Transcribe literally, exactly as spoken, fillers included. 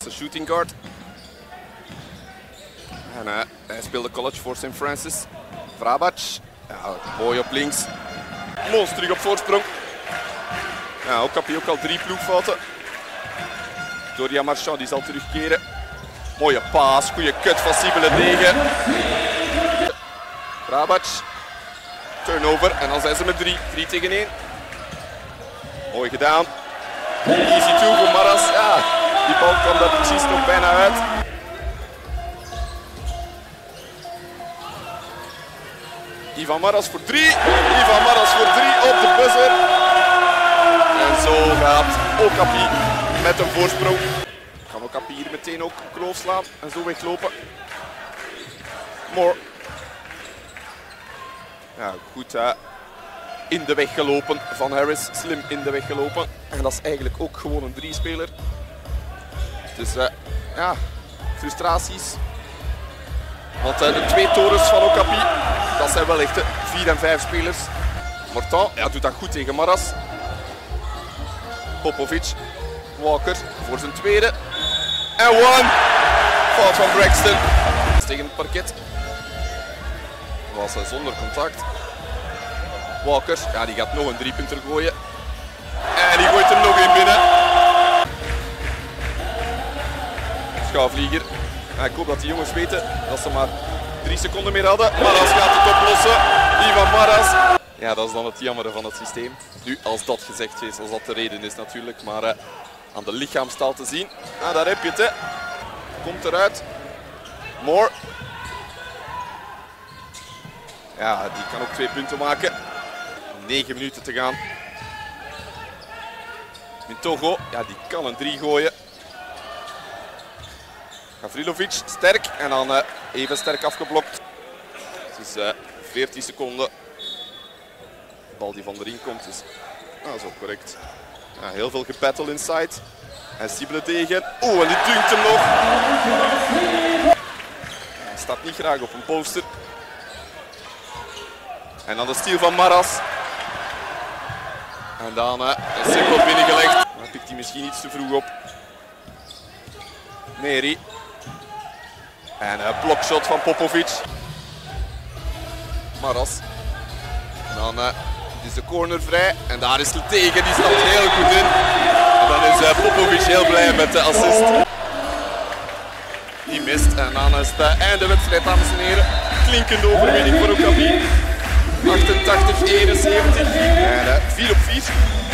zijn shooting guard. En uh, hij speelde college voor Saint Francis. Vrabac. Ja, mooi op links. Mons terug op voorsprong. Ja, Okapi ook al drie ploegfouten. Dorian Marchand die zal terugkeren. Mooie paas, goede cut van Sibylle Degen. Vrabac. Turnover en dan zijn ze met drie. drie tegen één. Mooi gedaan. Easy two voor Maras. Ja, die bal kwam daar precies nog bijna uit. Ivan Maras voor drie. Ivan Maras voor drie op de buzzer. En zo gaat Okapi met een voorsprong. Kan Okapi hier meteen ook een kloof slaan en zo weglopen. Moore. Ja, goed hè. In de weg gelopen van Harris. Slim in de weg gelopen. En dat is eigenlijk ook gewoon een drie-speler. Dus uh, ja, frustraties. Want uh, de twee torens van Okapi, dat zijn wel echt de vier en vijf spelers. Martin ja, doet dat goed tegen Maras. Popovic. Walker voor zijn tweede. En one. Fout van Braxton. Tegen het parket. Was hij zonder contact. Walker, ja, die gaat nog een driepunter gooien. En die gooit er nog een binnen. Schouwvlieger. Ja, ik hoop dat die jongens weten dat ze maar drie seconden meer hadden. Maras gaat het oplossen. Ivan Maras. Ja, dat is dan het jammere van het systeem. Nu, als dat gezegd is, als dat de reden is natuurlijk. Maar uh, aan de lichaamstaal te zien. Ah, daar heb je het, hè. Komt eruit. Moore. Ja, die kan ook twee punten maken. negen minuten te gaan. Mintogo, ja, die kan een drie gooien. Gavrilovic, sterk. En dan uh, even sterk afgeblokt. Het is uh, veertien seconden. De bal die van erin komt is ah, zo correct. Ja, heel veel gebattle inside. En Sibylle Degen. Oeh, en die dunkt hem nog. Hij staat niet graag op een poster. En dan de steal van Maras. En dan uh, een simpel binnengelegd. Dan pikt hij misschien iets te vroeg op. Neri. En een blokshot van Popovic. Maras. En dan uh, is de corner vrij. En daar is het tegen. Die staat heel goed in. En dan is uh, Popovic heel blij met de assist. Die mist. En dan is het uh, einde wedstrijd, dames en heren. Klinkende overwinning voor Okapi. achtentachtig eenenzeventig. En uh, vier op vier.